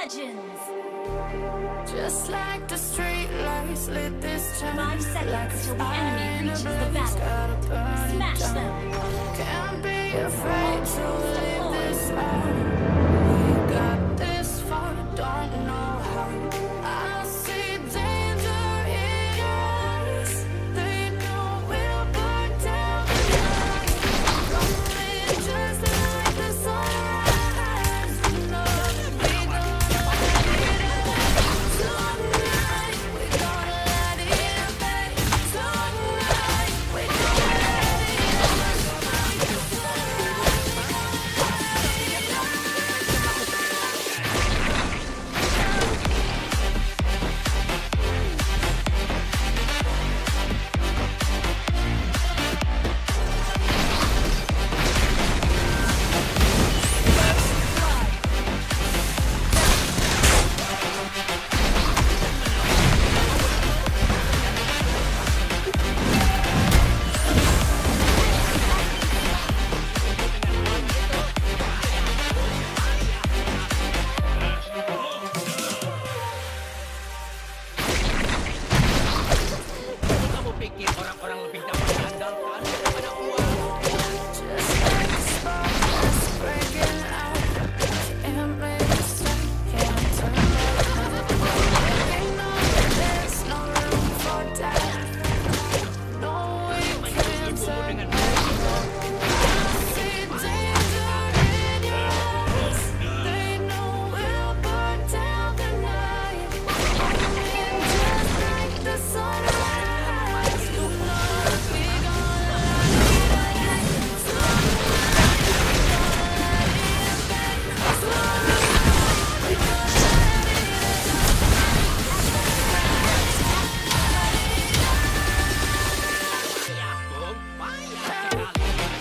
legends. Just like the street lights lit this town. 5 seconds till the enemy reaches the battle. Smash them. Can't be afraid to leave this out. We got this far, don't know how. I see danger in us. They know we'll burn down the night. Rolling just like the sunrise. No, we gonna let it out tonight. We gonna let it out tonight. We gonna let it Kamu pikir orang-orang lebih dapat diandalkan daripada uang? just like a spark that's breaking out. Can't make a stop, can't turn back now. They know that there's no room for doubt. No, we can't turn back now. I see danger in your eyes. They know we'll burn down the night. Rolling just like the sunrise. You know we gonna let it out tonight. Ya, Bung, payah sekali.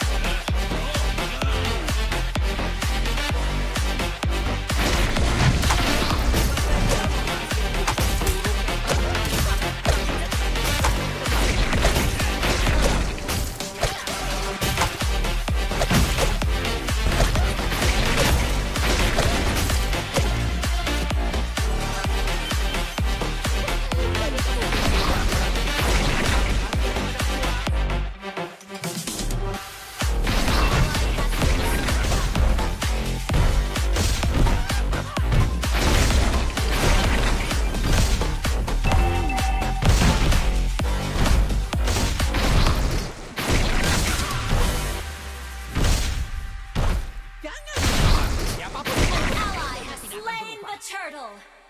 Jangan. Siapapun itu. Ally has slain the turtle.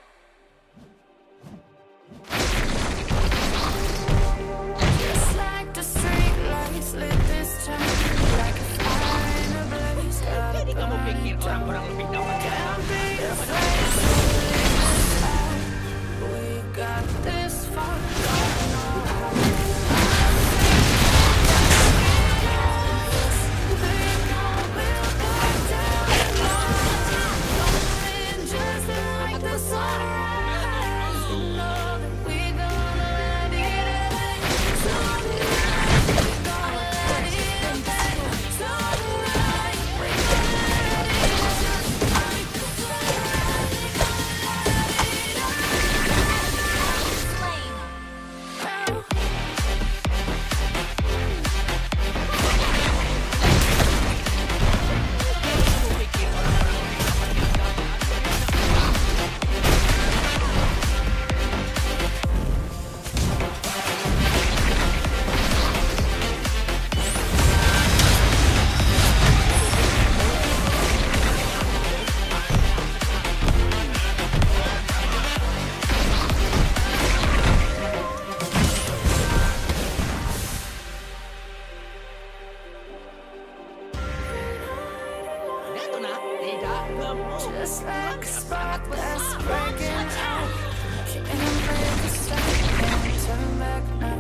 Just like the street lights lit this town. Like a fire in a blaze. Jadi kamu pikir orang-orang lebih dapat Can't diandalkan be daripada afraid to leave this out. We got this far, don't know how. They know we'll burn down the night. Rolling just like the sunrise. You know that we gonna let it out tonight. We gonna let it out tonight. We gonna let it out just like the Itu nak, tidak gemuk. Just like a spark that's breaking out. Can't make a stop, can't turn back now.